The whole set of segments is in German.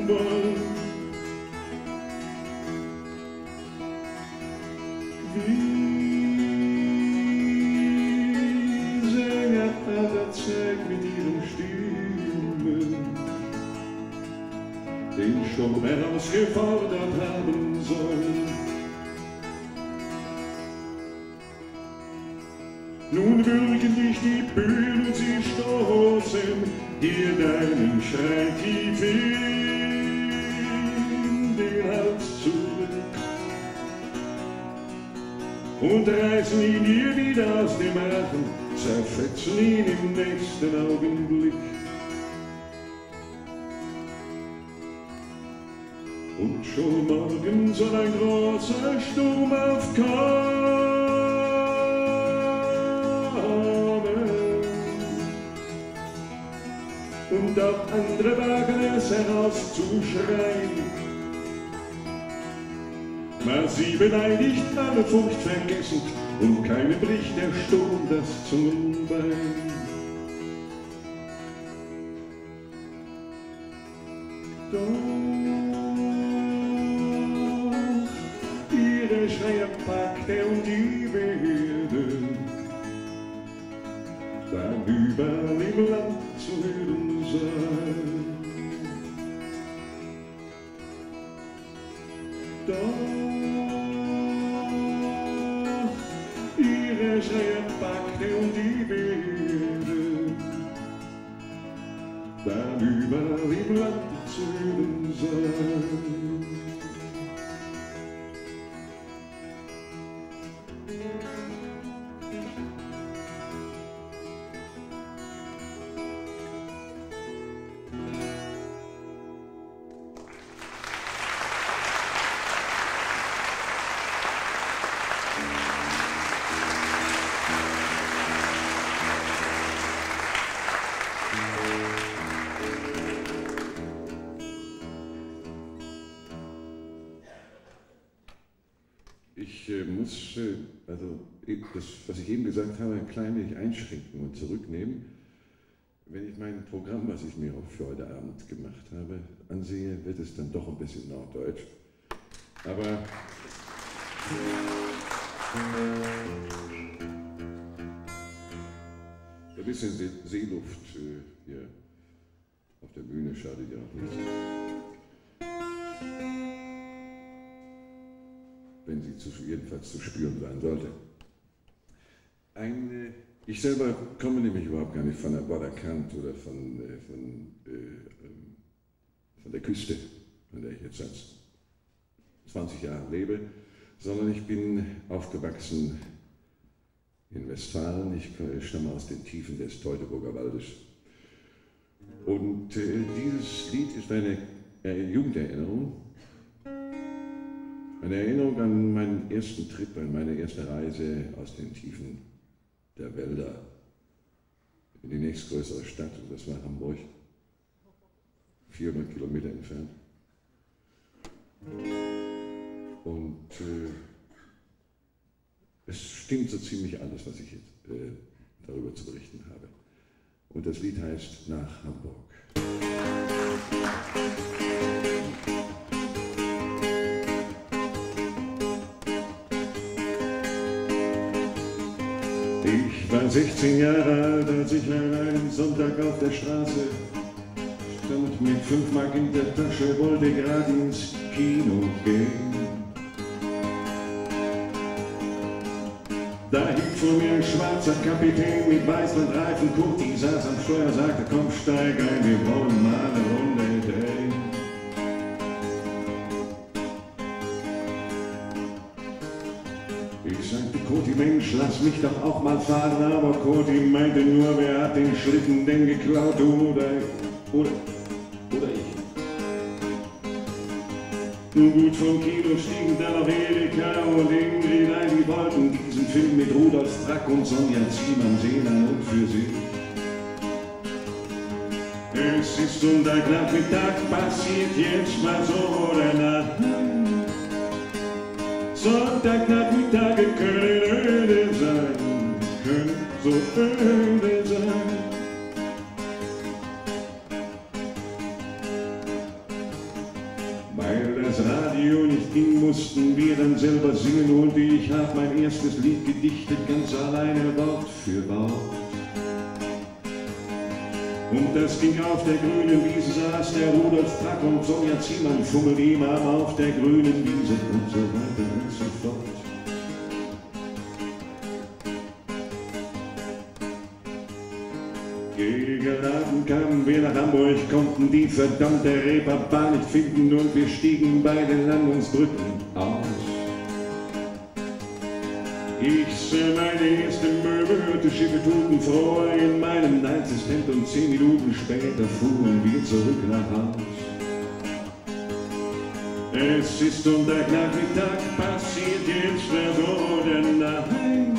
wollen. Wie Sänger aller Zeit mit ihren Stimmen den Sturm herausgefordert haben sollen. Nun würgen dich die Bühnen und sie stoßen dir deinen Schrei tief in den Hals zurück und reißen ihn dir wieder aus dem Rachen, zerfetzen ihn im nächsten Augenblick. Und schon morgen soll ein großer Sturm aufkommen und auch andere wagen es herauszuschreien. Was sie beleidigt, alle Furcht vergessen, und keinem bricht der Sturm das Zungenbein. Doch ihre Schreie packt und die Werde dann überall im Land zu hören sein. Doch ihre Schreie packt und die Werde dann überall im Land zu hören sein. Ich muss das, was ich eben gesagt habe, ein klein wenig einschränken und zurücknehmen. Wenn ich mein Programm, was ich mir auch für heute Abend gemacht habe, ansehe, wird es dann doch ein bisschen norddeutsch. Aber ein bisschen Seeluft hier auf der Bühne schadet ja auch nicht. Wenn sie jedenfalls zu spüren sein sollte. Ich selber komme nämlich überhaupt gar nicht von der Borderkant oder von der Küste, an der ich jetzt seit 20 Jahren lebe, sondern ich bin aufgewachsen in Westfalen. Ich stamme aus den Tiefen des Teutoburger Waldes. Und dieses Lied ist eine Jugenderinnerung. Eine Erinnerung an meinen ersten Trip, an meine erste Reise aus den Tiefen der Wälder in die nächstgrößere Stadt, und das war Hamburg, 400 Kilometer entfernt. Und es stimmt so ziemlich alles, was ich jetzt darüber zu berichten habe. Und das Lied heißt Nach Hamburg. Ich war 16 Jahre alt, als ich einen Sonntag auf der Straße stand mit 5 Mark in der Tasche, wollte gerade ins Kino gehen. Da hielt vor mir ein schwarzer Kapitän mit weißen Reifen, Kurti saß am Steuer, sagte, komm steig ein, wir wollen mal eine Runde drehen. Ich sagte, Kurti, Mensch, lass mich doch auch mal fahren, aber Kurti meinte nur, wer hat den Schlitten denn geklaut, du oder ich. Nun gut, vom Kino stiegen dann noch Erika und Ingrid ein, die wollten diesen Film mit Rudolf Strack und Sonja Ziemann sehen an und für sich. Es ist Sonntagnachmittag, passiert jetzt mal so oder nach. Sonntagnachmittage können öde sein, können so öde sein. das Radio nicht ging, mussten wir dann selber singen und ich hab mein erstes Lied gedichtet, ganz alleine Wort für Wort. Und das ging auf der grünen Wiese, saß der Rudolf Pack und Sonja Ziemann fummelt ihm auf der grünen Wiese und so weiter und so fort. Gegen Abend kamen wir nach Hamburg, konnten die verdammte Reeperbahn nicht finden und wir stiegen bei den Landungsbrücken aus. Ich sah meine erste Möwe, hörte Schiffe tuten froh in meinem Night-Assistent und 10 Minuten später fuhren wir zurück nach Haus. Es ist Sonntagnachmittag, passiert jetzt so oder nein?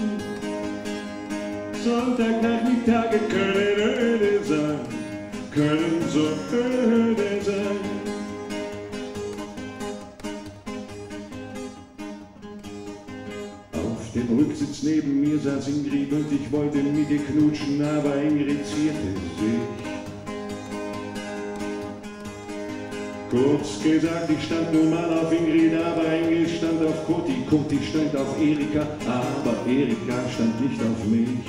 Sonntagnachmittage können öde sein, können so öde sein. Auf dem Rücksitz neben mir saß Ingrid und ich wollte mit ihr knutschen, aber Ingrid zierte sich. Kurz gesagt, ich stand nun mal auf Ingrid, aber Ingrid stand auf Kurti, Kurti stand auf Erika, aber Erika stand nicht auf mich.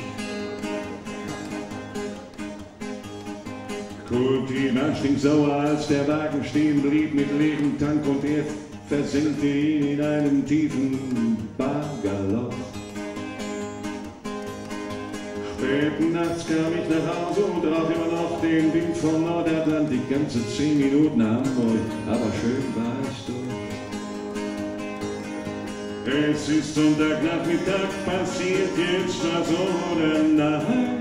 Kurti war stinksauer, als der Wagen stehen blieb mit leerem Tank und er versenkte ihn in einem tiefen Baggerloch. Spät nachts kam ich nach Hause und roch immer noch den Wind vom Nordatlantik, ganze 10 Minuten Hamburg, aber schön war es doch. Es ist Sonntagnachmittag, passiert jetzt was oder nein?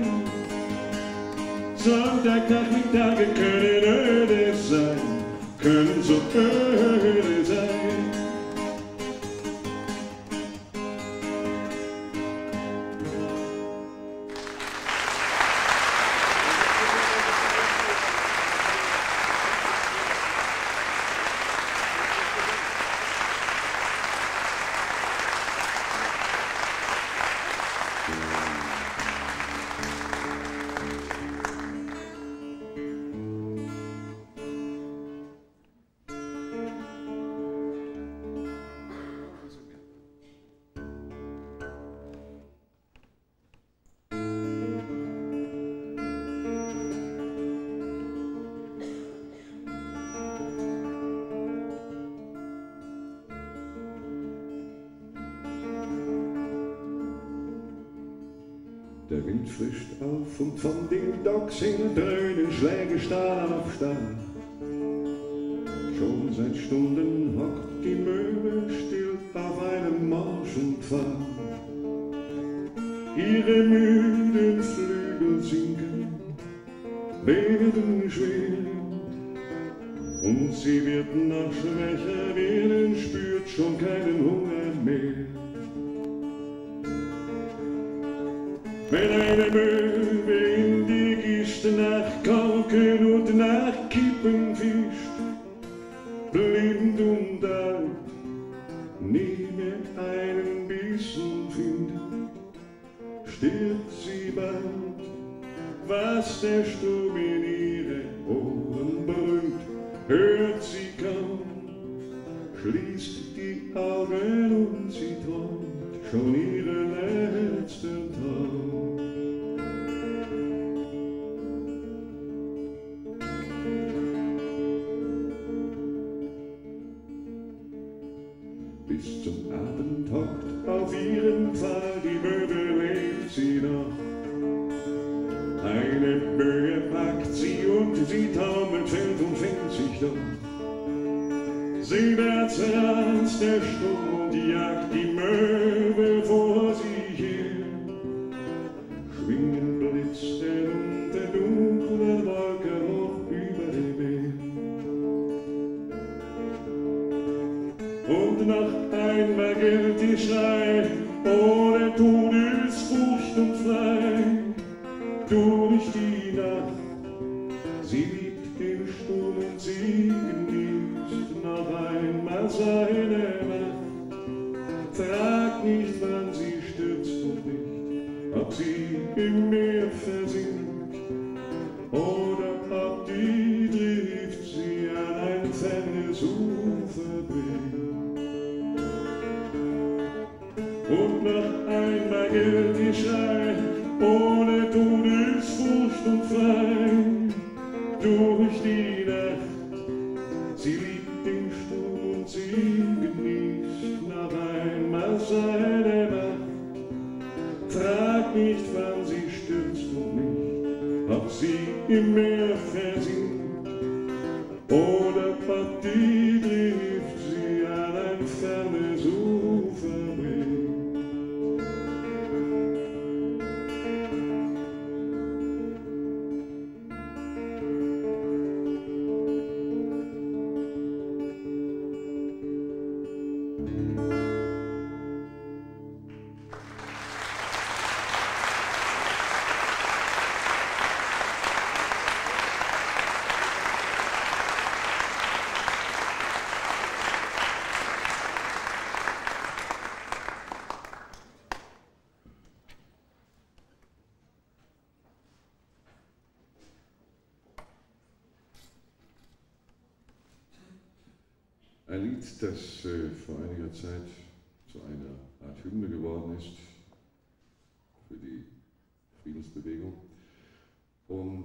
Sonntagnachmittage können öde sein, können so öde sein. Der Wind frischt auf und von den Docks hin dröhnen Schläge Stahl auf Stahl. Schon seit Stunden hockt die Möwe still auf einem morschen Pfad. Ihre müden Flügel sinken, werden schwer. Und sie wird noch schwächer werden, spürt schon keinen Hunger mehr. Wenn eine Möwe in die Gischt nach Korken und nach Kippen fischt, blind und alt, nie mehr einen Bissen findet, stirbt sie bald, was der Sturm in ihre Ohren brüllt, hört sie kaum, schließt die Augen und sie träumt schon ihren letzten Traum. Bis zum Abend hockt auf ihrem Pfahl die Möwe, lebt sie noch. Eine Böe packt sie und sie taumelt, fällt und fängt sich doch. Seewärts rast der Sturm und jagt die Möwe vor sich her. Schwingen Blitze unter dunkler Wolke hoch über dem Meer. Und noch einmal gilt die Schrei, ohne Todesfurcht und frei, durch die Nacht. Sie liebt den Sturm und sie genießt noch einmal seine Macht. Frag nicht, wann sie stürzt und nicht, ob sie im Meer versinkt oder ob die trifft sie an ein fernes Ufer bringt. und noch einmal Geldgeschrei, ohne Todesfurcht und frei, durch die Nacht. Sie liebt den Sturm und sie genießt noch einmal seine Macht. Frag nicht, wann sie stürzt und nicht, ob sie im Meer versinkt, oder ob die trifft sie an ein fernes Ufer bringt. Ein Lied, das vor einiger Zeit zu einer Art Hymne geworden ist für die Friedensbewegung und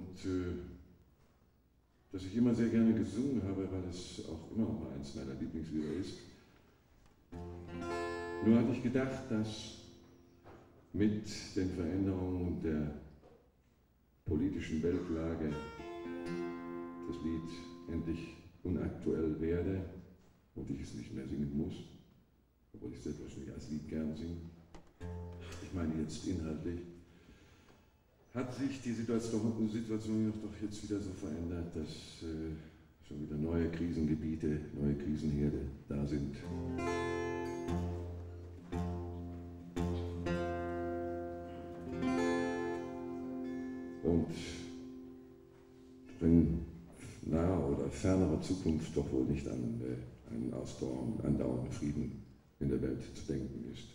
das ich immer sehr gerne gesungen habe, weil es auch immer noch eins meiner Lieblingslieder ist. Nur hatte ich gedacht, dass mit den Veränderungen der politischen Weltlage das Lied endlich unaktuell werde und ich es nicht mehr singen muss, obwohl ich selbstverständlich als Lied gern singe. Ich meine jetzt inhaltlich. Hat sich die Situation jedoch doch jetzt wieder so verändert, dass schon wieder neue Krisengebiete, neue Krisenherde da sind. Und in naher oder fernerer Zukunft doch wohl nicht an einen andauernden Frieden in der Welt zu denken ist.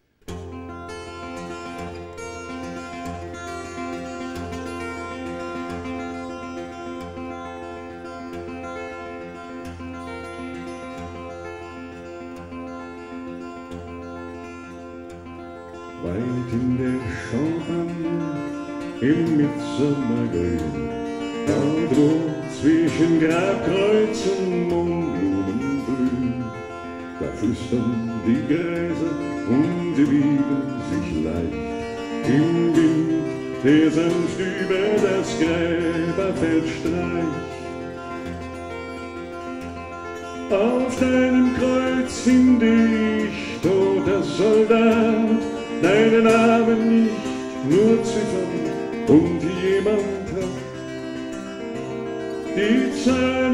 Weit in der Champagne, im Mitsommergrün, irgendwo zwischen Grabkreuzen und Blumenbrühen, da flüstern die Gräser und wiegen sich leicht im Wind, der sanft über das Gräberfeld streicht. Auf deinem Kreuz finde ich, toter Soldat, deinen Namen nicht, nur Ziffern und jemand hat die Zahl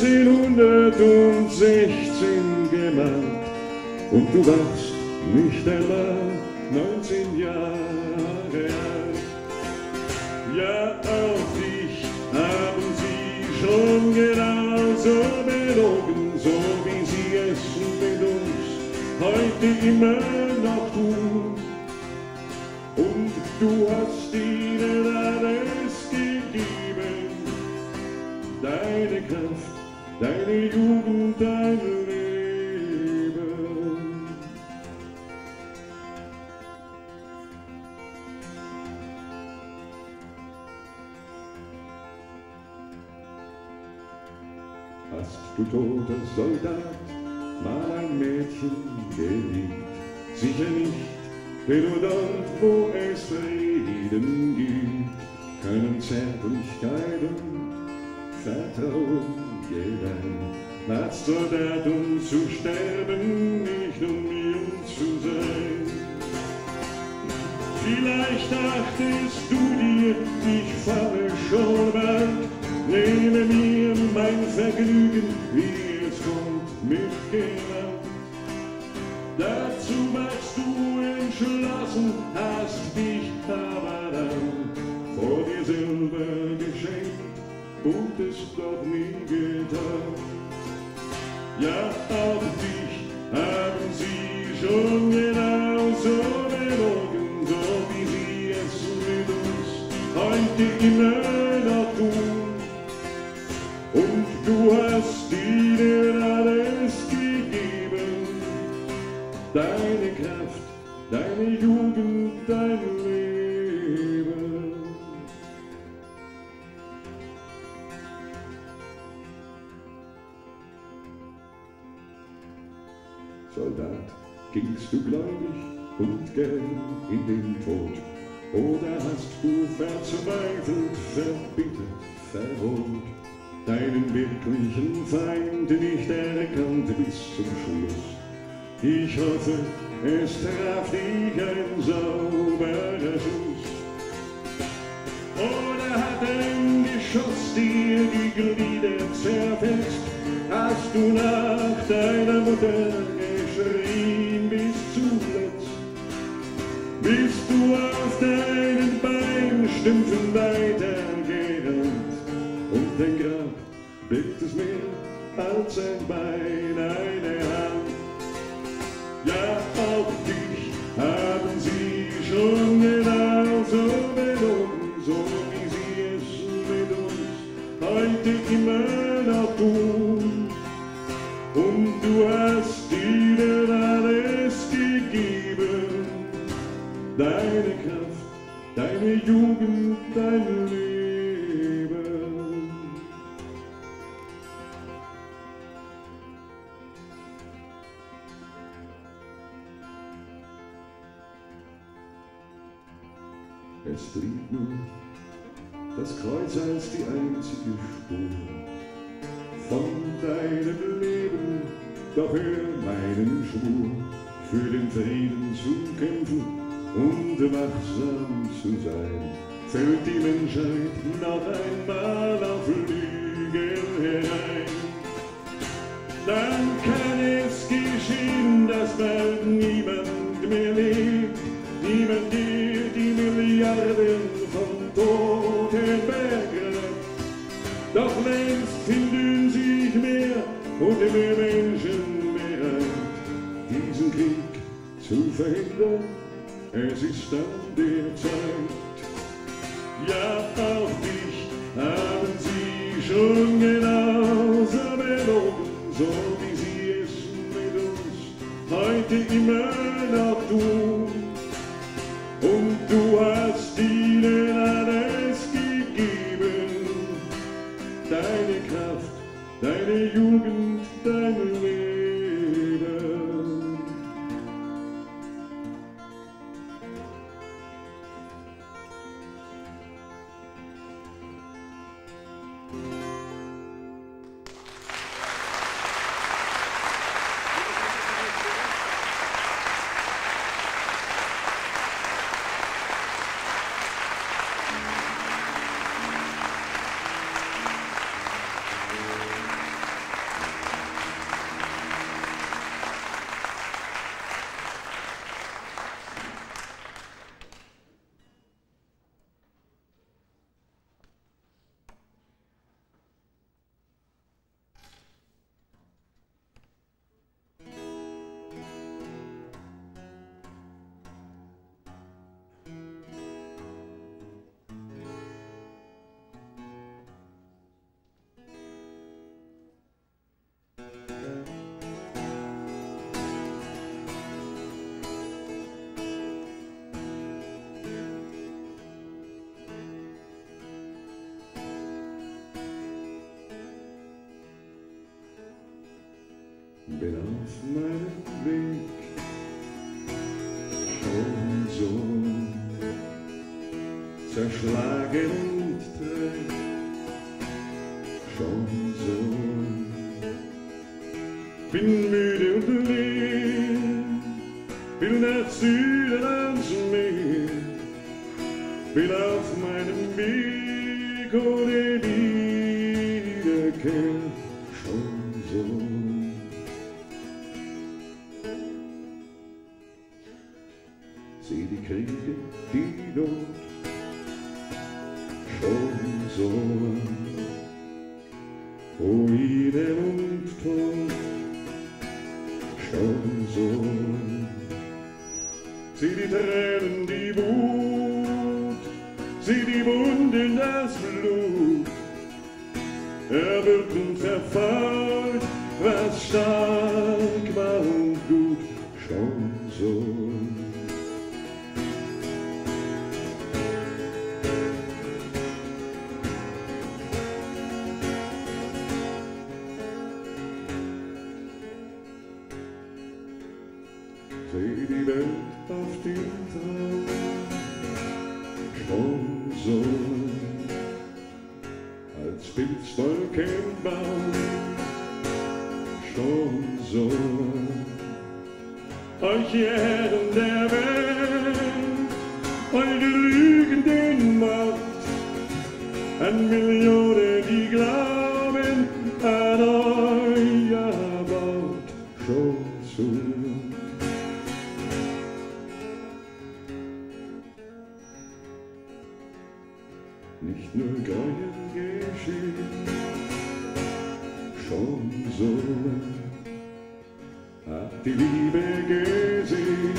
1916 gemacht und du warst nicht einmal 19 Jahre alt. Ja, auch dich haben sie schon genauso belogen, so wie sie es mit uns heute immer noch tun. Und du hast ihnen alles gegeben, deine Kraft, deine Jugend, dein Leben. Hast du, toter Soldat, mal ein Mädchen geliebt? Sicher nicht, denn nur dort, wo es Frieden gibt, können Zärtlichkeit und Vertrauen gedeihen. Als Soldat, um zu sterben, nicht um jung zu sein. Vielleicht dachtest du dir, ich falle schon bald, nehme mir mein Vergnügen, wie es kommt, mit Gewalt. Dazu warst du entschlossen, hast dich aber dann vor dir selber geschenkt und es doch nie getan. Ja, auch dich haben sie schon genauso belogen, so wie sie es mit uns heute immer noch tun. Und du hast ihnen alles gegeben, deine Kraft, Soldat, gingst du gläubig und gern in den Tod? Oder hast du verzweifelt, verbittert, verroht, deinen wirklichen Feind nicht erkannt bis zum Schluss? Ich hoffe, es traf dich ein sauberer Schuss. Oder hat ein Geschoss dir die Glieder zerfetzt? Hast du nach deiner Mutter geschrien bis zuletzt? Bist du auf deinen Beinstümpfen weitergerannt? Und dein Grab birgt es mehr als ein Bein, eine Hand. Ja, auch dich haben sie schon genauso belohnt, so wie sie es mit uns heute immer noch tun. Und du hast ihnen alles gegeben, deine Kraft, deine Jugend, dein Leben. Es blieb nur das Kreuz als die einzige Spur von deinem Leben, doch hör meinen Schwur, für den Frieden zu kämpfen und wachsam zu sein. Fällt die Menschheit noch einmal auf Lügen herein, dann kann es geschehen, dass bald niemand mehr lebt, niemand dir die Milliarden von Toten begreift. Doch längst finden sich mehr und mehr Menschen bereit, diesen Krieg zu verhindern. Es ist an der Zeit. Ja, auch dich haben sie schon genauso belogen, so wie sie es mit uns heute immer noch tun. Und du hast ihnen alles gegeben, deine Kraft, deine Jugend, dein Leben. Bin auf meinem Weg schon so zerschlagen und träg, schon so. Bin müde und leer, will nach Süden ans Meer, will auf meinem Weg ohne Wiederkehr, schon so. Seh die Kriege, die Not, schon so, Ruinen und Tod, schon so. Sieh die Tränen, die Wut, sieh die Wunden, das Blut, erwürgt und verfault, was stark war und gut, schon so. seh die Welt auf dem Traum schon so, als Pilzwolkenbaum, schon so. Euch Herren der Welt, eure Lügen den Macht, an Millionen, die glauben an euer Wort, schon so. Nicht nur Gräuel geschehen, schon so, hat die Liebe gesehen,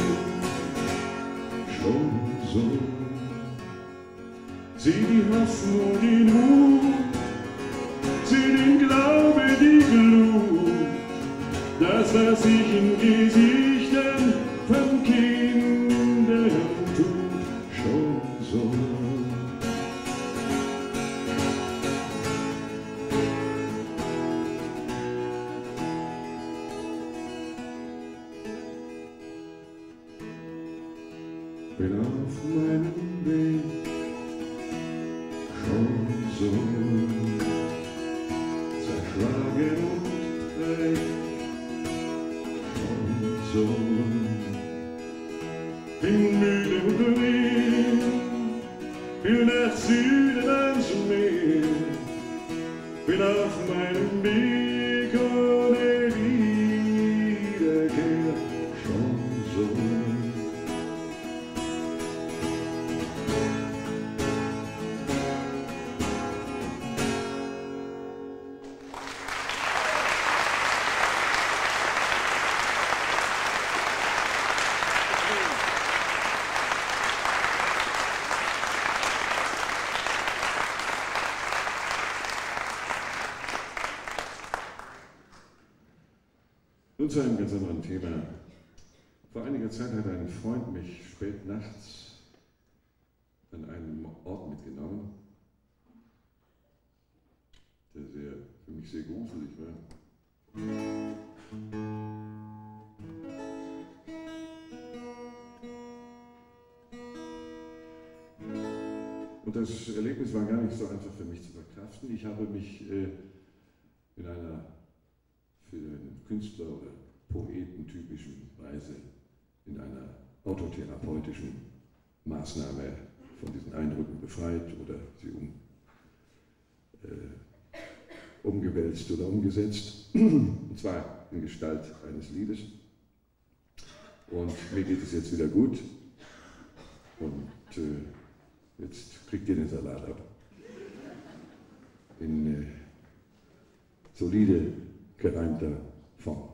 schon so. Sieh die Hoffnung, den Mut, sieh den Glaube, die Glut, das, was sich in Gesichtern von Kindern tut, schon so. Bin auf meinem Weg, schon so, zerschlagen und träg, schon so. Bin müde und leer, will nach Süden ans Meer, bin auf meinem Weg ohne Wiederkehr, schon so. Nun zu einem ganz anderen Thema. Vor einiger Zeit hat ein Freund mich spät nachts an einen Ort mitgenommen, der für mich sehr gruselig war. Und das Erlebnis war gar nicht so einfach für mich zu verkraften. Ich habe mich in einer für einen Künstler oder Poeten typischen Weise in einer autotherapeutischen Maßnahme von diesen Eindrücken befreit oder sie umgewälzt oder umgesetzt, und zwar in Gestalt eines Liedes. Und mir geht es jetzt wieder gut und jetzt kriegt ihr den Salat ab. In solide gereimter Form.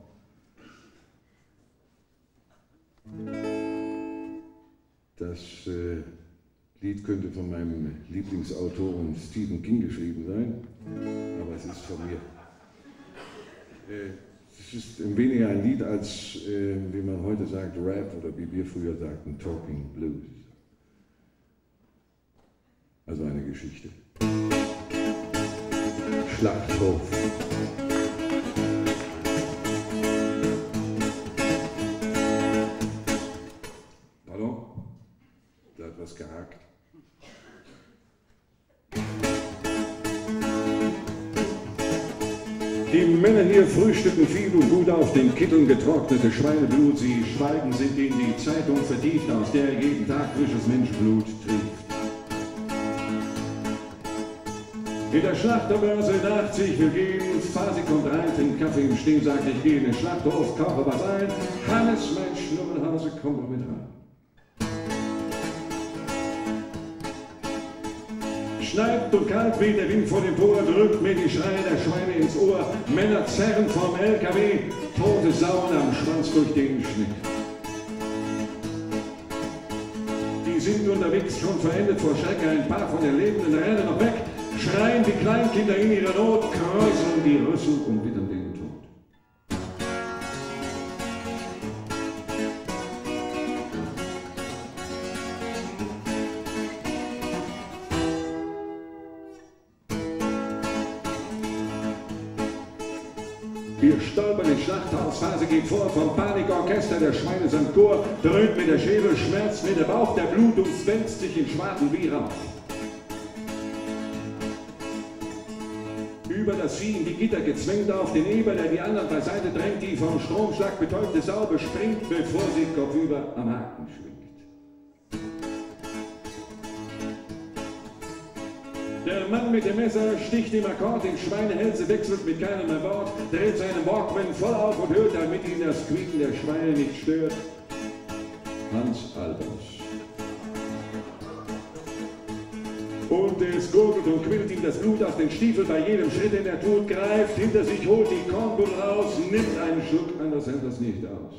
Das Lied könnte von meinem Lieblingsautoren Stephen King geschrieben sein, aber es ist von mir. Es ist weniger ein Lied als, wie man heute sagt, Rap oder wie wir früher sagten, Talking Blues. Also eine Geschichte. Schlachthof. Gehakt. Die Männer hier frühstücken viel und gut auf den Kitteln getrocknete Schweineblut. Sie schweigen, sind in die Zeitung vertieft, aus der jeden Tag frisches Menschenblut trieft. In der Schlachterbörse dachte ich, wir gehen. Fasi kommt rein, trinkt Kaffee im Stehen, sagt, ich gehe in den Schlachthof, kaufe was ein. Hannes, mein Schnurrenhase, komm doch mit rein. Schneit und kalt weht der Wind vor dem Tor, drückt mir die Schreie der Schweine ins Ohr. Männer zerren vom LKW, tote Sauen am Schwanz durch den Schnitt. Die sind unterwegs schon verendet vor Schreck, ein paar von den Lebenden rennen noch weg, schreien die Kleinkinder in ihrer Not, kräuseln die Rüssel und wittern den Tod. Wir stolpern ins Schlachthaus, Phase geht vor, vom Panikorchester der Schweinesandchor, dröhnt mir der Schädel, schmerzt mir der Bauch, der Blut umschwänzt sich in Schwaden wie Rauch. Über das Vieh in die Gitter gezwängt, auf den Eber, der die anderen beiseite drängt, die vom Stromschlag betäubte Sau bespringt, bevor sie kopfüber am Haken schwingt. Der Mann mit dem Messer sticht im Akkord, den Schweinehälse wechselt mit keinem mehr Wort, dreht seinen Walkman voll auf und hört, damit ihn das Quieken der Schweine nicht stört. Hans Albers. Und es gurgelt und quillt ihm das Blut aus den Stiefeln bei jedem Schritt, den er tut, greift hinter sich, holt die Kornbuddel raus, nimmt einen Schluck, anders hält das nicht aus.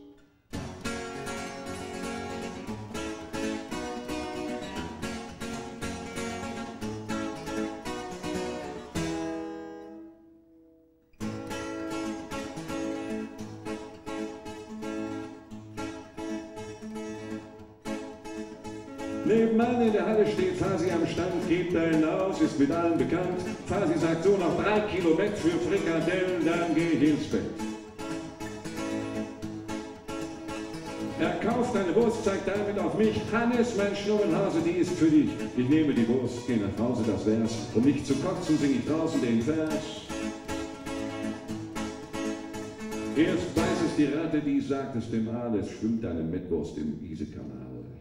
Nebenan in der Halle steht Fasi am Stand, gibt einen aus, ist mit allen bekannt. Fasi sagt so, noch 3 Kilo Bett für Frikadellen, dann geh ich ins Bett. Er kauft eine Wurst, zeigt damit auf mich. Hannes, mein Schnurrenhase, die ist für dich. Ich nehme die Wurst, geh nach Hause, das wär's. Um nicht zu kotzen, sing ich draußen den Vers. Erst weiß es die Ratte, die sagt es dem Aal, es schwimmt eine Mettwurst im Isekanal.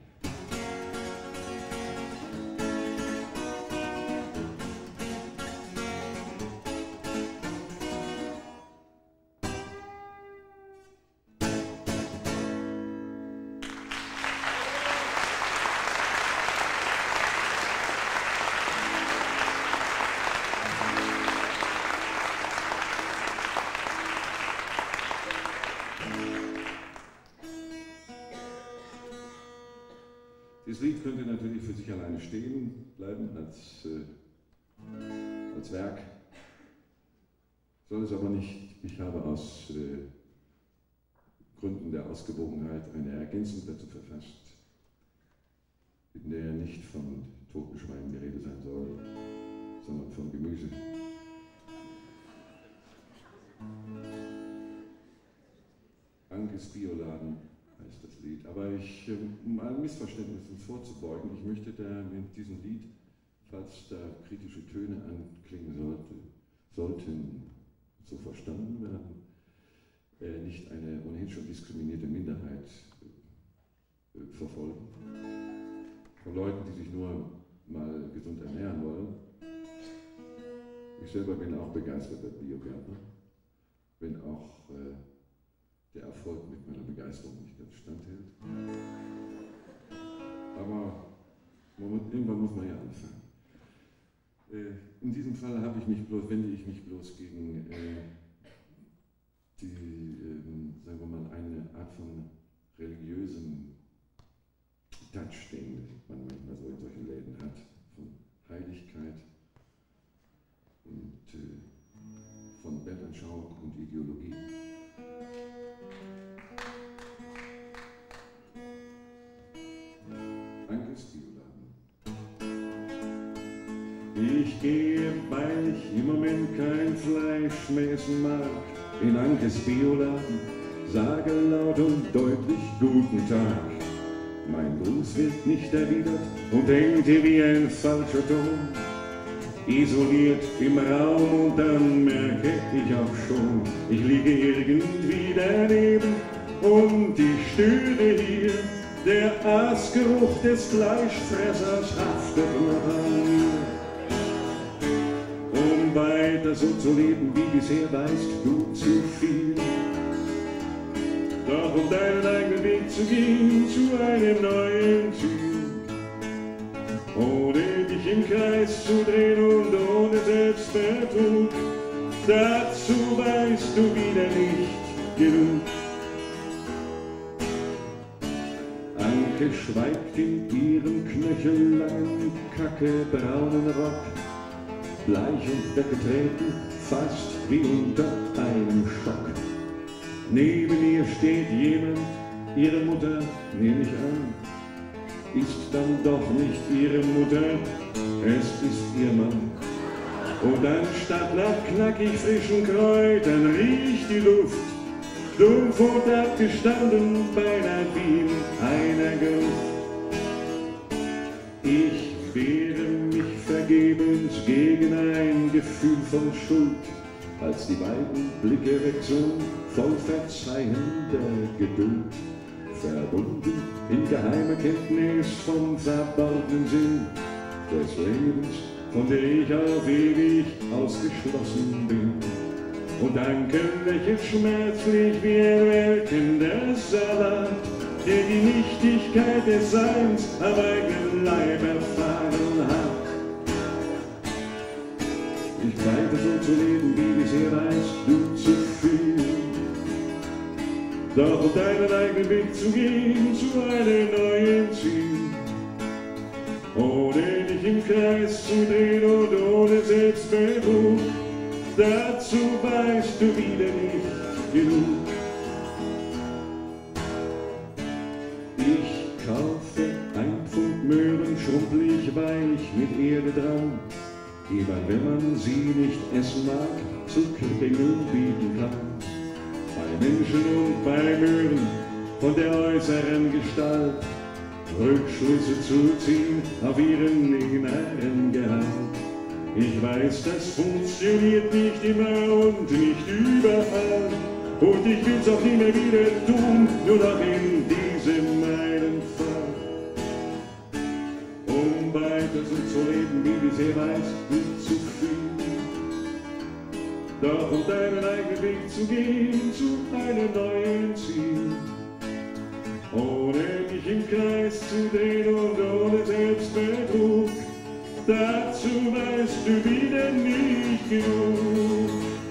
Dieses Lied könnte natürlich für sich alleine stehen bleiben als Werk, soll es aber nicht. Ich habe aus Gründen der Ausgewogenheit eine Ergänzung dazu verfasst, in der nicht von toten Schweinen die Rede sein soll, sondern von Gemüse. Ankes Bioladen heißt das Lied, aber um allen Missverständnissen vorzubeugen, ich möchte da mit diesem Lied, falls da kritische Töne anklingen sollten so verstanden werden, nicht eine ohnehin schon diskriminierte Minderheit verfolgen. Von Leuten, die sich nur mal gesund ernähren wollen. Ich selber bin auch begeisterter Biogärtner, wenn auch der Erfolg mit meiner Begeisterung nicht ganz standhält. Aber irgendwann muss man ja anfangen. In diesem Fall wende ich mich bloß gegen sagen wir mal, eine Art von religiösem Touch, den man manchmal so in solchen Läden hat, von Heiligkeit und von Weltanschauung und Ideologie. Ankes Bioladen. Ich gehe, weil ich im Moment kein Fleisch mehr essen mag, in Ankes Bioladen, sage laut und deutlich Guten Tag. Mein Gruß wird nicht erwidert und hängt hier wie ein falscher Ton, isoliert im Raum, und dann merke ich auch schon, ich liege irgendwie daneben und ich störe hier. Der Aasgeruch des Fleischfressers haftet noch an mir. Um weiter so zu leben wie bisher, weißt du zu viel. Doch um deinen eigenen Weg zu gehen, zu einem neuen Ziel, ohne dich im Kreis zu drehen und ohne Selbstbetrug, dazu weißt du wieder nicht genug. Anke schweigt in ihrem knöchellangen, kackebraunen Rock, bleich und weggetreten, fast wie unter einem Schock. Neben ihr steht jemand, ihre Mutter, nehme ich an, ist dann doch nicht ihre Mutter, es ist ihr Mann. Und anstatt nach knackig frischen Kräutern riecht die Luft dumpf und abgestanden, beinahe wie in einer Gruft. Ich wehre mich vergebens gegen ein Gefühl von Schuld, als die beiden Blicke wechseln, voll verzeihender Geduld, verbunden in geheimer Kenntnis vom verborgenen Sinn des Lebens, von der ich auf ewig ausgeschlossen bin. Und Danken lächelt schmerzlich wie ein welkender Salat, der die Nichtigkeit des Seins am eigenen Leib erfahren hat. Ich weiter so zu leben, wie bisher weißt du zu viel. Doch um deinen eigenen Weg zu gehen, zu einem neuen Ziel. Ohne dich im Kreis zu drehen und ohne Selbstbetrug, dazu weißt du wieder nicht genug. Ich kaufe ein Pfund Möhren, schrumpelig weich mit Erde dran, die man, wenn man sie nicht essen mag, zu Klingeln bieten kann. Bei Menschen und bei Möhren von der äußeren Gestalt Rückschlüsse zu ziehen auf ihren inneren Gehalt. Ich weiß, das funktioniert nicht immer und nicht überall, und ich will's auch nie mehr wieder tun, nur noch in diesem einen Fall. Um weiter so zu leben, wie bisher weißt du zu viel. Doch um deinen eigenen Weg zu gehen, zu einem neuen Ziel. Ohne mich im Kreis zu drehen und ohne Selbstbetrug, dazu weißt du wieder nicht genug.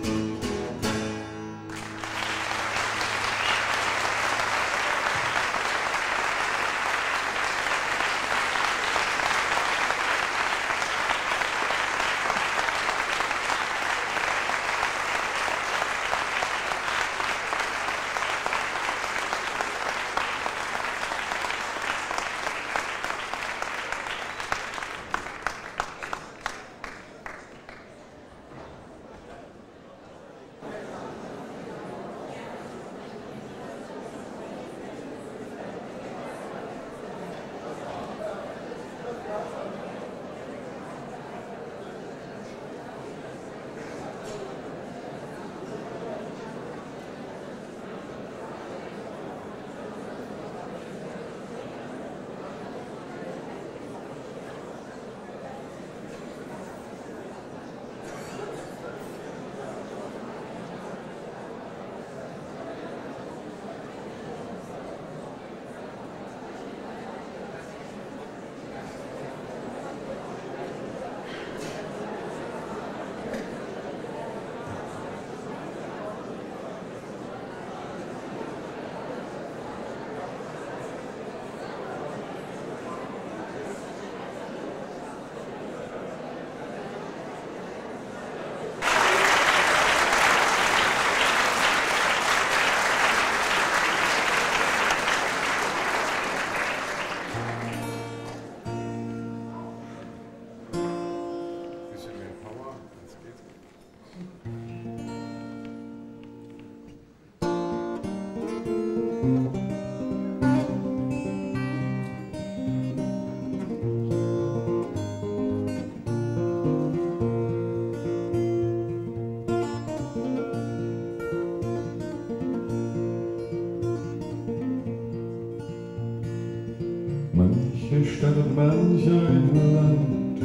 Manche Stadt und manch ein Land,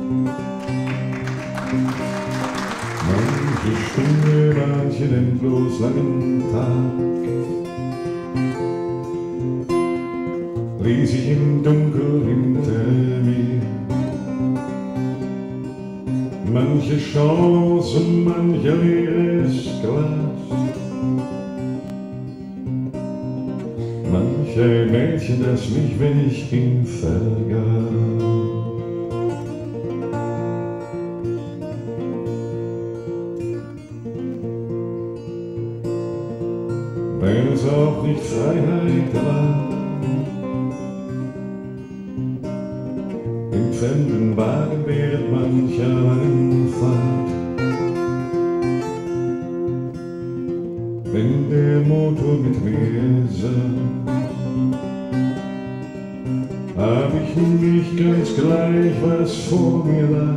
manche Stunde, manchen endlos langen Tag, ließ ich im Dunkel hinter mir. Manche Chance und mancher leeres Glas, manch ein Mädchen, das mich, wenn ich ging, vergaß. Wenn es auch nicht Freiheit war, im fremden Wagen während mancher langen Fahrt. Wenn der Motor mit mir sang, hab ich nicht ganz gleich, was vor mir lag,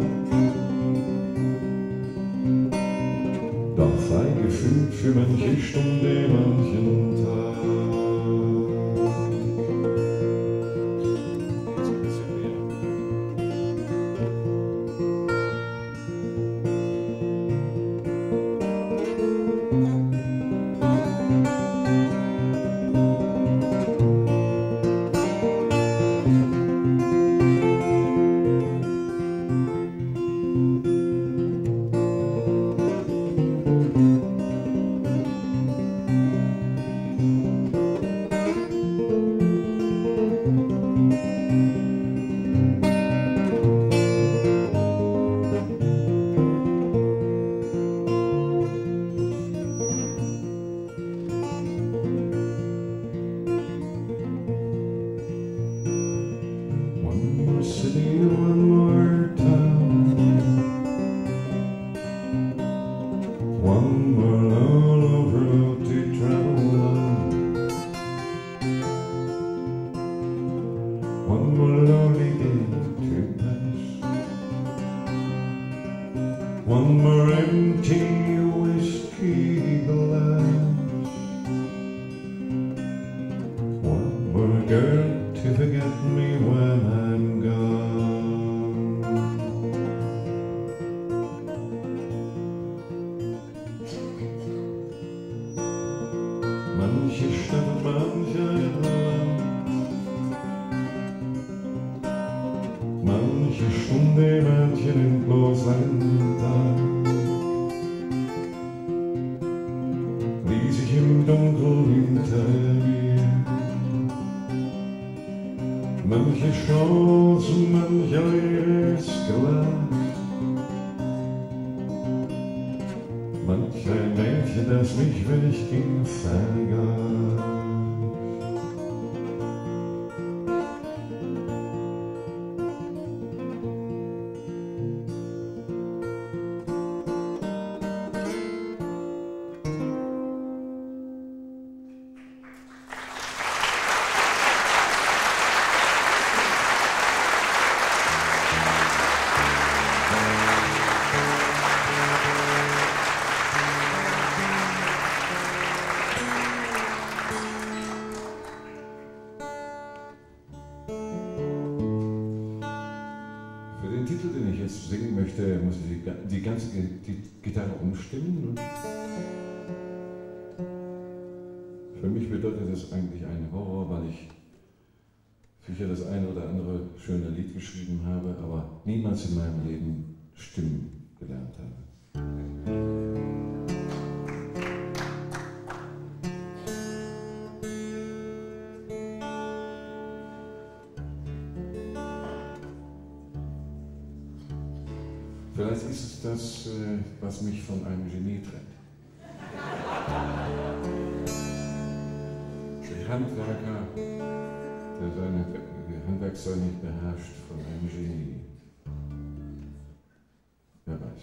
doch frei gefühlt für manche Stunde, manchen Tag. One more empty whiskey glass, one more girl to forget me when I'm gone. Manche Stadt, mancher Land, manche Stunde, manchen endlosen Tag, wie sich im Dunkel hinter mir manche Chance, manch leeres Glas, manch ein Mädchen, das mich, wenn ich ging, vergaß. Den ich jetzt singen möchte, muss ich die ganze Gitarre umstimmen. Für mich bedeutet das eigentlich einen Horror, weil ich sicher das eine oder andere schöne Lied geschrieben habe, aber niemals in meinem Leben stimmen gelernt habe. Vielleicht ist es das, was mich von einem Genie trennt. Der Handwerker, der seine Handwerkszeug nicht beherrscht, von einem Genie. Wer weiß.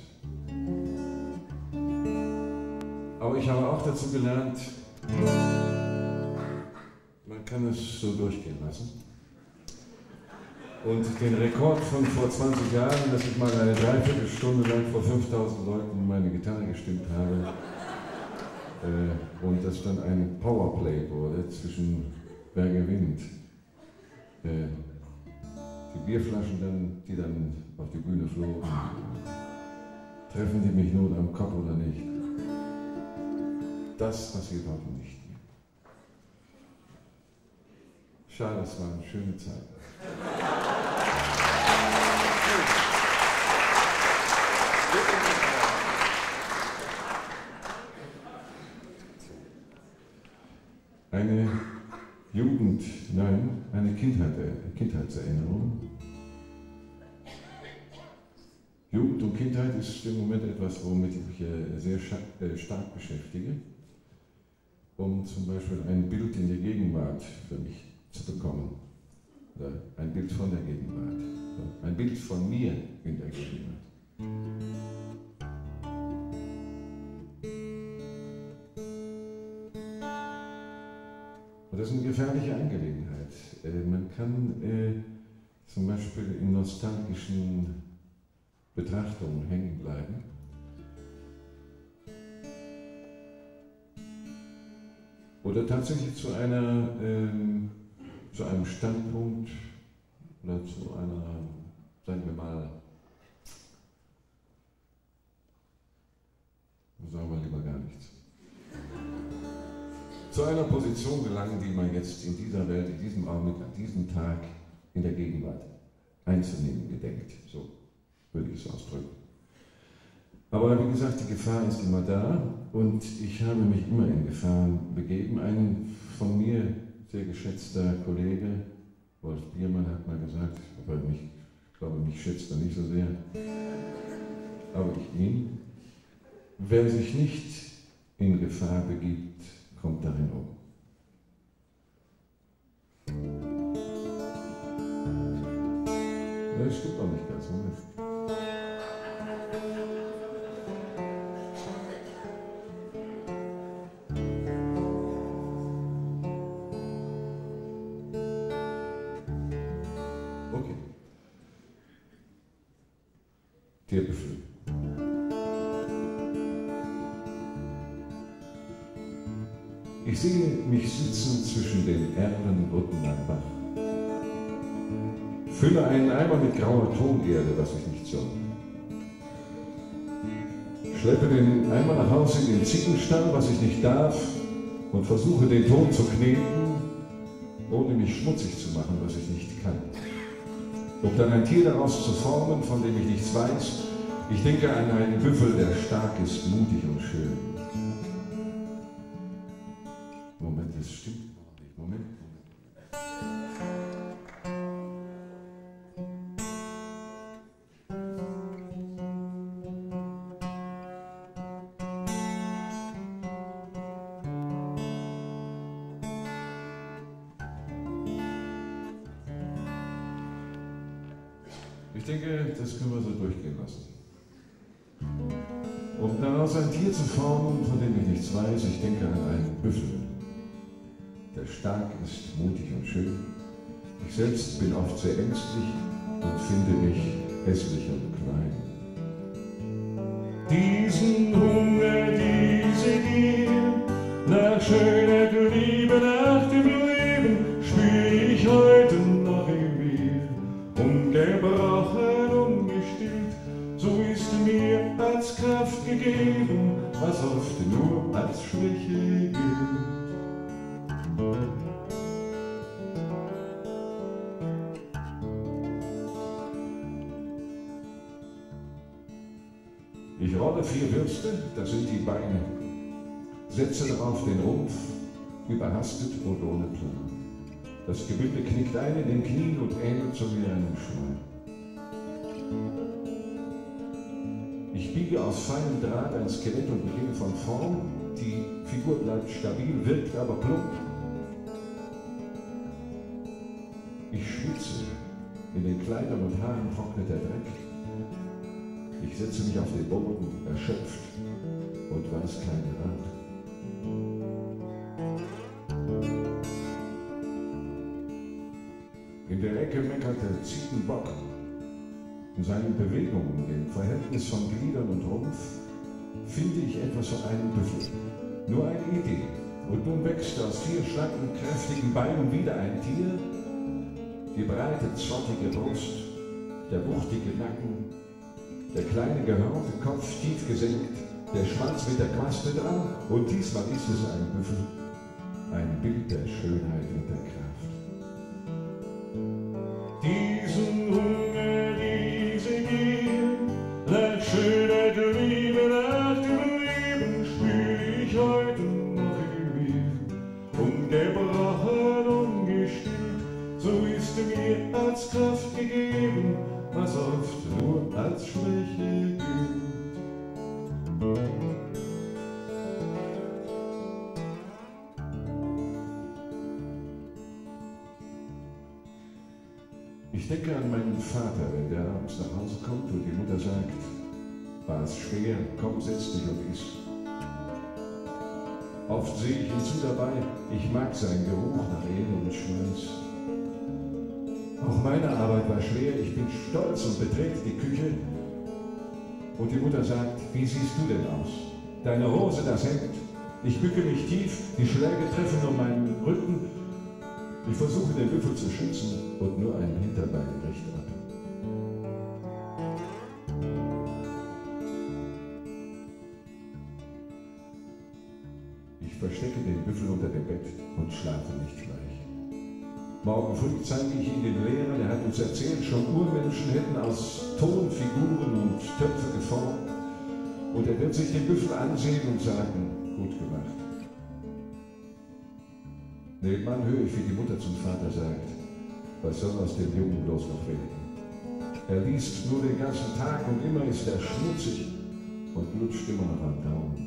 Aber ich habe auch dazu gelernt, man kann es so durchgehen lassen. Und den Rekord von vor 20 Jahren, dass ich mal eine Dreiviertelstunde lang vor 5000 Leuten meine Gitarre gestimmt habe und das dann ein Powerplay wurde zwischen Berge Wind. Die Bierflaschen, die dann auf die Bühne flogen, treffen die mich nun am Kopf oder nicht? Das passiert heute nicht mehr. Schade, es war eine schöne Zeit. Eine eine Kindheitserinnerung. Jugend und Kindheit ist im Moment etwas, womit ich mich sehr stark beschäftige, um zum Beispiel ein Bild in die Gegenwart für mich zu bekommen, oder ein Bild von der Gegenwart. Ein Bild von mir in der Gegenwart. Und das ist eine gefährliche Angelegenheit. Man kann zum Beispiel in nostalgischen Betrachtungen hängen bleiben. Oder tatsächlich zu einem Standpunkt oder zu einer, sagen wir mal, sagen wir lieber gar nichts, zu einer Position gelangen, die man jetzt in dieser Welt, in diesem Augenblick, an diesem Tag, in der Gegenwart einzunehmen gedenkt. So würde ich es ausdrücken. Aber wie gesagt, die Gefahr ist immer da und ich habe mich immer in Gefahren begeben. Ein von mir sehr geschätzter Kollege, Wolf Biermann, hat mal gesagt, aber ich glaube, mich schätzt er nicht so sehr, aber ich ihn, wer sich nicht in Gefahr begibt, kommt darin um. Das stimmt auch nicht ganz, Moment. Okay. Der Büffel. Ich sehe mich sitzen zwischen den Erlen unten am Bach. Fülle einen Eimer mit grauer Tonerde, was ich nicht soll. Schleppe den Eimer nach Hause in den Ziegenstall, was ich nicht darf, und versuche den Ton zu kneten, ohne mich schmutzig zu machen, was ich nicht kann. Um dann ein Tier daraus zu formen, von dem ich nichts weiß. Ich denke an einen Büffel, der stark ist, mutig und schön. Moment, das stimmt noch nicht. Moment. Ich denke, das können wir so durchgehen lassen. Um daraus ein Tier zu formen, von dem ich nichts weiß, ich denke an einen Büffel, der stark ist, mutig und schön. Ich selbst bin oft sehr ängstlich und finde mich hässlich und klein. Diesen Hunger, diese Gier nach Schönheit, Liebe, nach dem Leben spüre ich heute noch in mir. Ungebrochen, ungestillt, so ist mir als Kraft gegeben, was oft nur als Schwäche gilt. Ich rolle 4 Würste, das sind die Beine, setze darauf den Rumpf, überhastet und ohne Plan. Das Gebinde knickt ein in den Knien und ähnelt so wie einem Schwein. Ich biege aus feinem Draht ein Skelett und beginne von vorn. Die Figur bleibt stabil, wirkt aber plump. Ich schwitze, in den Kleidern und Haaren trocknet der Dreck. Ich setze mich auf den Boden, erschöpft und weiß keinen Rat. In der Ecke meckert der Ziegenbock. In seinen Bewegungen, im Verhältnis von Gliedern und Rumpf, finde ich etwas von einem Büffel. Nur eine Idee. Und nun wächst aus 4 schlanken, kräftigen Beinen wieder ein Tier. Die breite, zottige Brust, der wuchtige Nacken, der kleine gehörnte Kopf tief gesenkt, der Schwanz mit der Quaste dran. Und diesmal ist es ein Büffel, ein Bild der Schönheit und der Kraft. Diesen Hunger, diese Gier, nach Schönheit, Liebe, nach dem Leben spüre ich heute noch in mir. Ungebrochen, ungestillt, so ist mir als Kraft gegeben, was oft nur als Schwäche gilt. Ich denke an meinen Vater, wenn der abends nach Hause kommt und die Mutter sagt, war es schwer, komm, setz dich und iss. Oft sehe ich ihn zu dabei, ich mag seinen Geruch nach Erde und Schweiß. Auch meine Arbeit war schwer, ich bin stolz und betrete die Küche. Und die Mutter sagt, wie siehst du denn aus? Deine Hose, das Hemd. Ich bücke mich tief, die Schläge treffen nur meinen Rücken. Ich versuche den Büffel zu schützen und nur ein Hinterbein bricht ab. Ich verstecke den Büffel unter dem Bett und schlafe nicht gleich. Morgen früh zeige ich ihn dem Lehrer, der hat uns erzählt, schon Urmenschen hätten aus Tonfiguren und Töpfe geformt. Und er wird sich den Büffel ansehen und sagen, gut gemacht. Nebenan höre ich, wie die Mutter zum Vater sagt, was soll aus dem Jungen bloß noch werden? Er liest nur den ganzen Tag und immer ist er schmutzig und lutscht immer noch am Daumen.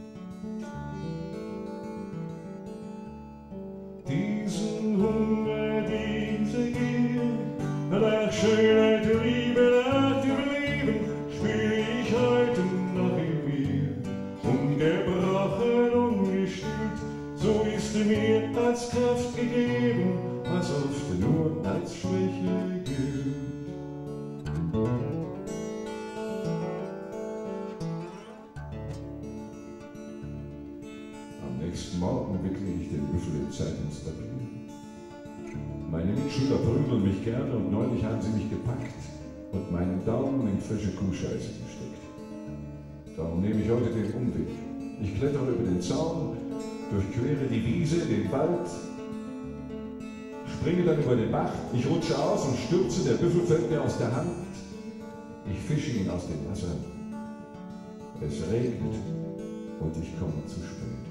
Diesen Hunger, diese Gier, nach Schönheit, Liebe, nach dem Leben, spüre ich heute noch in mir. Ungebrochen, ungestillt, so ist mir als Kraft gegeben, was oft nur als Schwäche gilt. Am nächsten Morgen wickle ich den Büffel in Zeitungspapier. Meine Mitschüler prügeln mich gerne und neulich haben sie mich gepackt und meinen Daumen in frische Kuhscheiße gesteckt. Darum nehme ich heute den Umweg. Ich klettere über den Zaun, durchquere die Wiese, den Wald, springe dann über den Bach, ich rutsche aus und stürze, der Büffel fällt mir aus der Hand. Ich fische ihn aus dem Wasser. Es regnet und ich komme zu spät.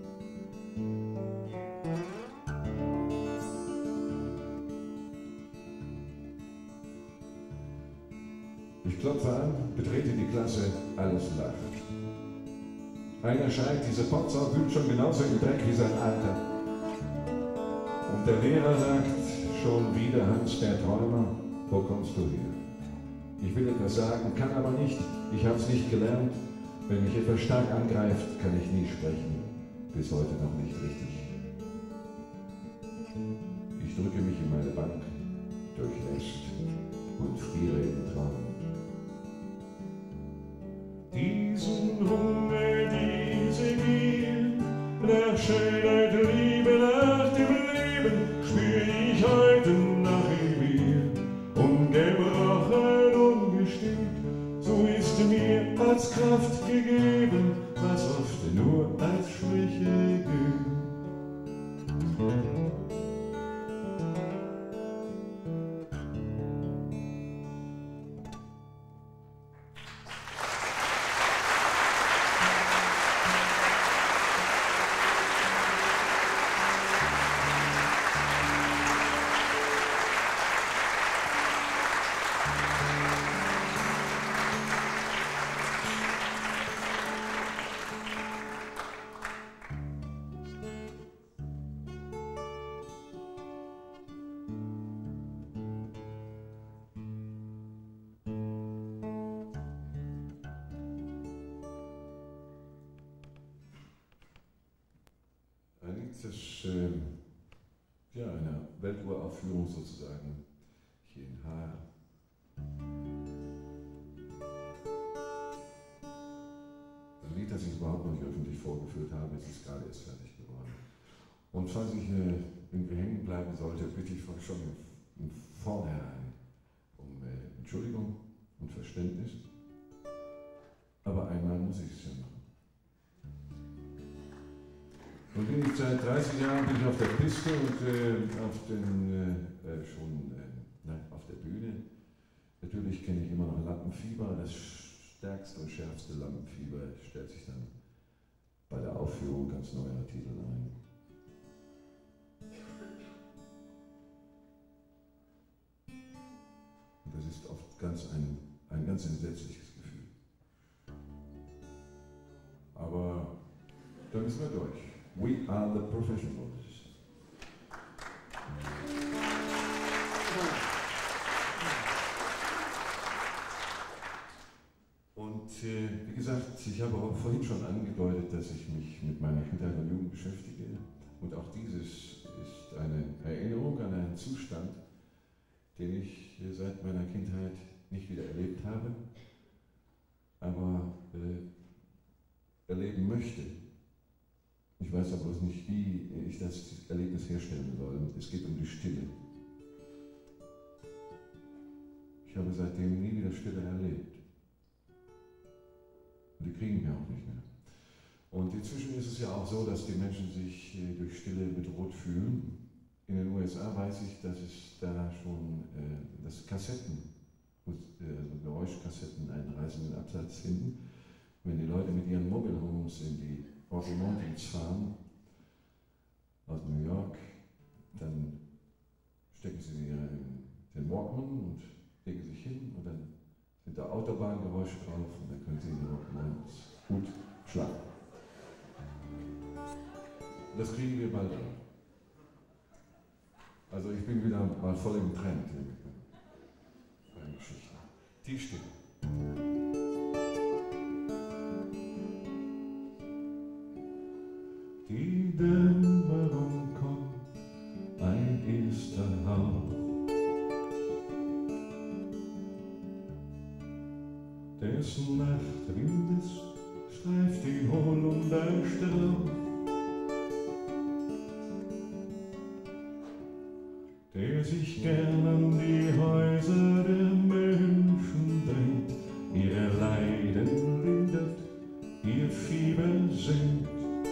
Ich klopfe an, betrete die Klasse, alles lacht. Einer schreit, diese Potsau wühlt schon genauso im Dreck wie sein Alter. Und der Lehrer sagt, schon wieder Hans der Träumer, wo kommst du her? Ich will etwas sagen, kann aber nicht, ich hab's nicht gelernt. Wenn mich etwas stark angreift, kann ich nie sprechen, bis heute noch nicht richtig. Ich drücke mich in meine Bank, durchnässt und friere im Traum. Diesen Hunger, diese Gier, nach Schönheit, Liebe, nach dem Leben, spüre ich heute noch in mir. Ungebrochen, ungestimmt, so ist mir als Kraft gegeben, was oft nur als Schwäche gilt. Das einer Welturaufführung sozusagen hier in Haar. Ein Lied, das ich überhaupt noch nicht öffentlich vorgeführt habe, es ist gerade erst fertig geworden. Und falls ich irgendwie hängen bleiben sollte, bitte ich schon im Vornherein um Entschuldigung und Verständnis. Aber einmal muss ich es ja machen. Nun bin ich seit 30 Jahren bin ich auf der Piste und auf der Bühne. Natürlich kenne ich immer noch Lampenfieber. Das stärkste und schärfste Lampenfieber stellt sich dann bei der Aufführung ganz neuer Titel ein. Und das ist oft ein ganz entsetzliches Gefühl. Aber da müssen wir durch. We are the professionals. wie gesagt, ich habe auch vorhin schon angedeutet, dass ich mich mit meiner Kindheit und Jugend beschäftige. Und auch dieses ist eine Erinnerung an einen Zustand, den ich seit meiner Kindheit nicht wieder erlebt habe, aber erleben möchte. Ich weiß aber nicht, wie ich das Erlebnis herstellen soll. Es geht um die Stille. Ich habe seitdem nie wieder Stille erlebt. Und die kriegen wir auch nicht mehr. Und inzwischen ist es ja auch so, dass die Menschen sich durch Stille bedroht fühlen. In den USA weiß ich, dass es da schon dass Kassetten, also Geräuschkassetten einen reißenden Absatz finden. Wenn die Leute mit ihren Mobile Homes in die Rocky Mountains fahren, aus New York, dann stecken sie den Walkman und legen sich hin und dann sind da Autobahngeräusche drauf und dann können sie in den Rocky Mountains gut schlafen. Das kriegen wir bald an. Also ich bin wieder mal voll im Trend bei den Geschichten. Die Stille. Die Dämmerung kommt, ein erster Hauch. Des Nachtwindes streift ihn hohl und der Strauch. Der sich gern an die Häuser der Menschen drängt, ihre Leiden lindert, ihr Fieber senkt.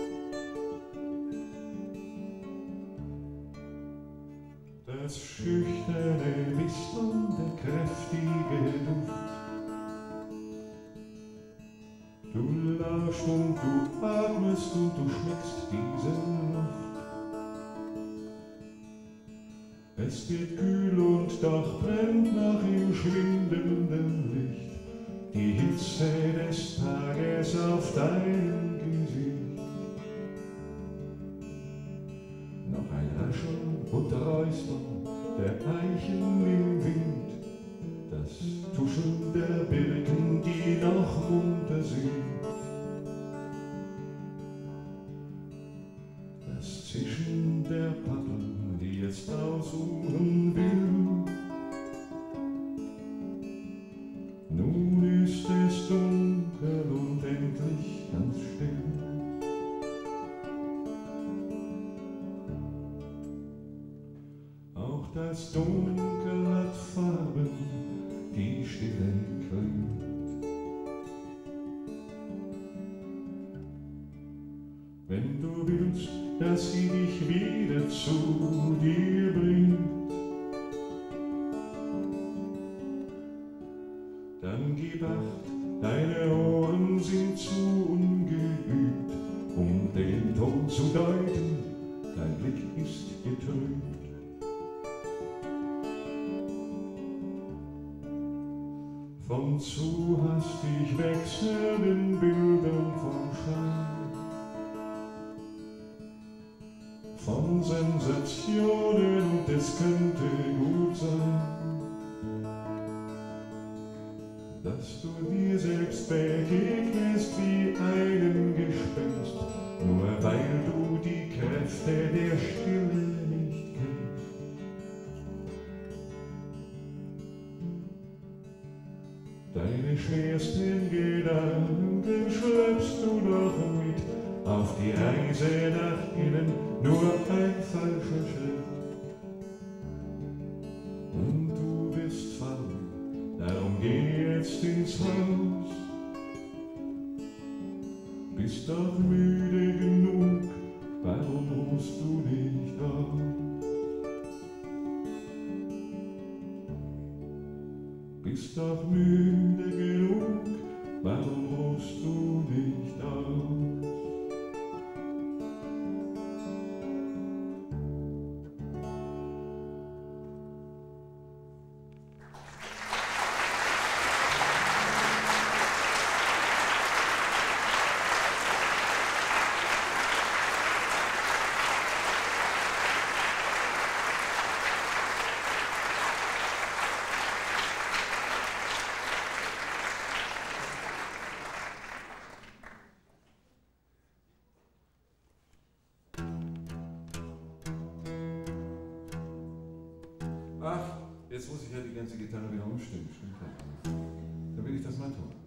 Das schüchterne Wispern, der kräftige Duft. Du lauschst und du atmest und du schmeckst diese Luft. Es wird kühl und doch brennt nach im schwindenden Licht die Hitze des Tages auf deinem Gesicht. Noch ein Rascheln und Räuspern der Eichen im Wind, das Tuscheln der Birken, die noch munter sind, das Zischen der Paddeln, die jetzt aussuchen will. Nun ist es dunkel und endlich ganz still. Auch das Dunkel hat Farben, die Stille klingt. Wenn du willst, dass sie dich wieder zu dir bringt, dann gib Acht, deine Ohren sind zu ungeübt, um den Ton zu deuten, dein Blick ist getrübt. Von zu hastig wechselnden Bildern vom Schein, von Sensationen und es könnte gut sein, dass du dir selbst begegnest wie einem Gespenst, nur weil du die Kräfte der Stille nicht kennst. Deine schwersten Gedanken schleppst du doch mit auf die Reise nach innen, nur ein falscher Schritt. Und du wirst fallen, darum geh jetzt ins Haus. Bist doch müde genug, warum ruhst du nicht aus? Bist doch müde genug, warum ruhst du nicht aus? Jetzt muss ich ja die ganze Gitarre wieder umstimmen, stimmt ja. Dann will ich das mal tun.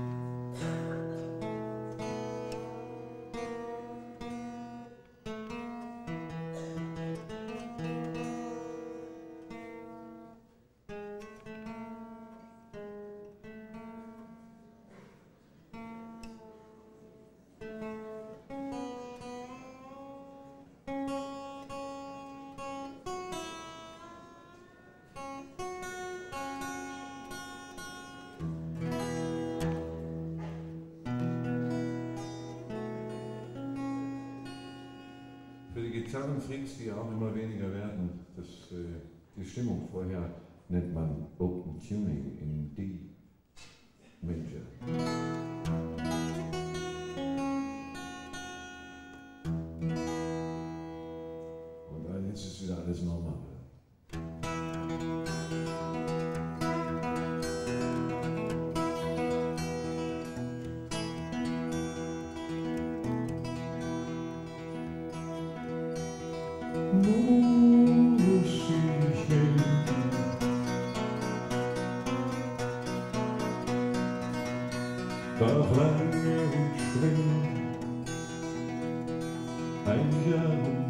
Gitarrenfreaks, die auch immer weniger werden. Die Stimmung vorher nennt man Open Tuning in D Major. Und jetzt ist wieder alles normal. War lange und schwer, ein Jahr und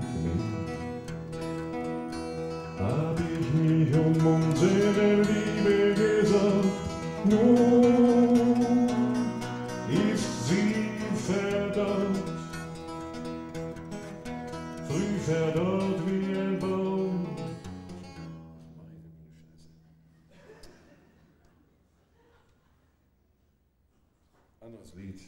mehr, hab ich mich unsere Liebe gesorgt. Nun ist sie verdorrt, früh verdorrt wie ein Baum. Anderes Lied.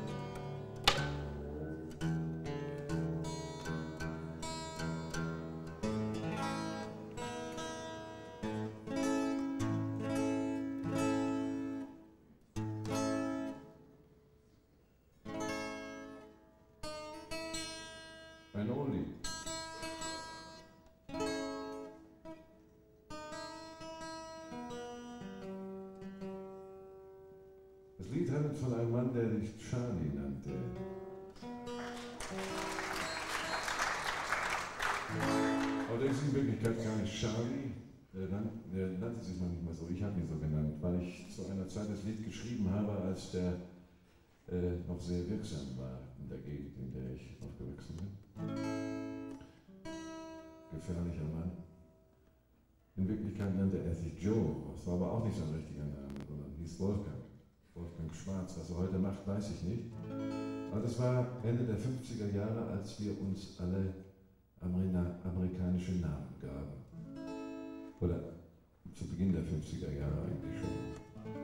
Ein Oldie. Das Lied handelt von einem Mann, der sich Charlie nannte. Aber der ist in Wirklichkeit gar nicht Charlie. Der nannte sich noch nicht mal so. Ich habe ihn so genannt, weil ich zu einer Zeit das Lied geschrieben habe, als der noch sehr wirksam war in der Gegend, in der ich aufgewachsen bin. Gefährlicher Mann. In Wirklichkeit nannte er sich Joe. Das war aber auch nicht sein richtiger Name, sondern hieß Wolfgang. Wolfgang Schwarz. Was er heute macht, weiß ich nicht. Aber das war Ende der 50er Jahre, als wir uns alle amerikanische Namen gaben. Oder zu Beginn der 50er Jahre eigentlich schon.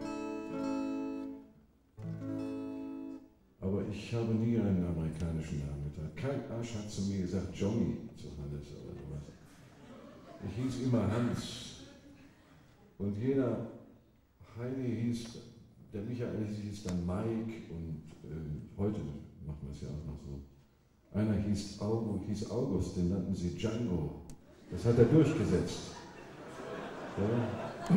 Aber ich habe nie einen amerikanischen Namen getragen. Kein Arsch hat zu mir gesagt Johnny zu Hannes oder sowas. Ich hieß immer Hans. Und jeder Heini hieß, der Michael hieß dann Mike und heute machen wir es ja auch noch so. Einer hieß August, den nannten sie Django. Das hat er durchgesetzt. Ja.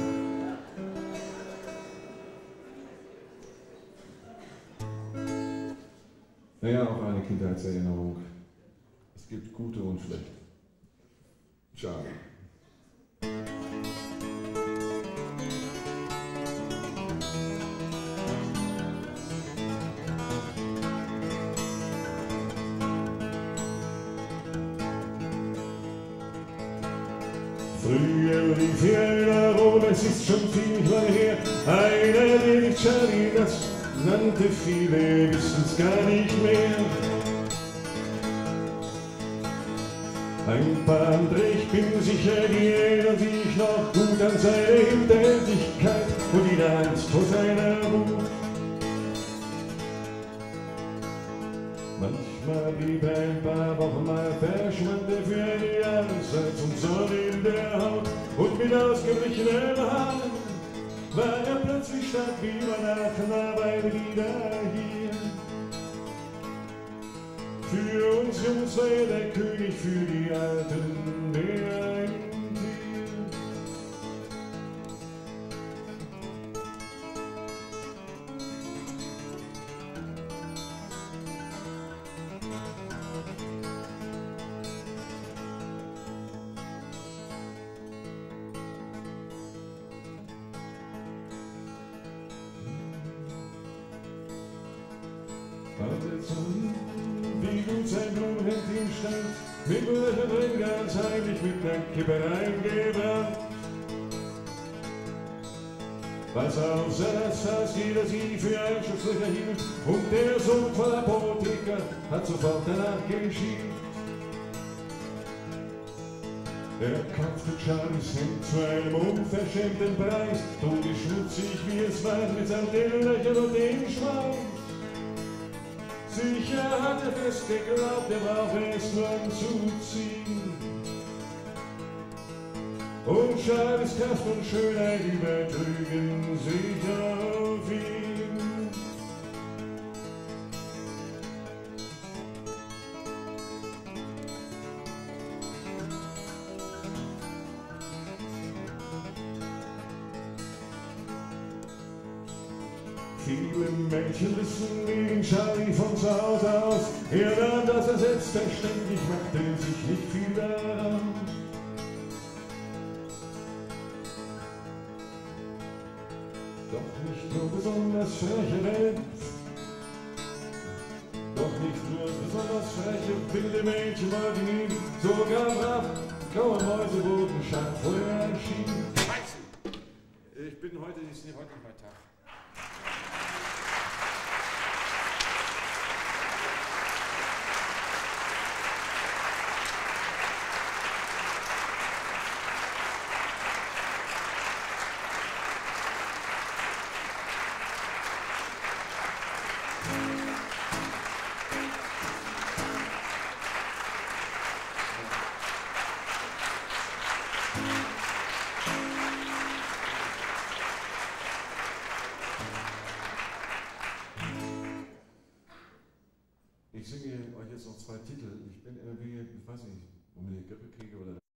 Naja, auch eine Kindheitserinnerung. Es gibt gute und schlechte. Charlie. Früher rief jeder rum, es ist schon ziemlich lange her, einer, der nicht Charlie das nannte, viele wissen's gar nicht mehr. Ein paar andere, ich bin sicher, die erinnern sich noch gut an seine Hinterhältigkeit und jeder Angst vor seiner Wut. Manchmal blieb er ein paar Wochen mal verschwand er für eine Jahreszeit zum Sonne in der Haut und mit ausgeblichenen Haaren war er plötzlich statt wie über Nacht dabei wieder hier. Für uns Jungs war er der König, für die Alten der ein Tier. sitzen, wie gut sein Blumenhemd ihm stand, mit Löcher drin ganz heimlich mit ner Kippe reingebrannt. Was außer das fast jeder sie für Einschusslöcher hielt, und der Sohn von Apotheker hat sofort danach geschielt. Er kaufte Charlies Hemd zu einem unverschämten Preis, trug es schmutzig wie es war, mit Sardellenlöchern und dem Schweiß. Sicher hat er fest geglaubt, er brauche es nur anzuziehen. Und Charlies Kraft und Schönheit übertrügen sich auf ihn. Viele Mädchen wissen wie Charlie von zu Hause aus. Er nahm das als selbstverständlich, machte sich nicht viel daran. Doch nicht nur besonders freche Welt, doch nicht nur besonders freche wilde Mädchen wollten ihn, sogar brav, graue Mäuse wurden scharf, wo er erschien. Ich bin heute nicht mein Tag. Ich singe euch jetzt noch 2 Titel. Ich bin irgendwie, ich weiß nicht, ob ich eine Grippe kriege oder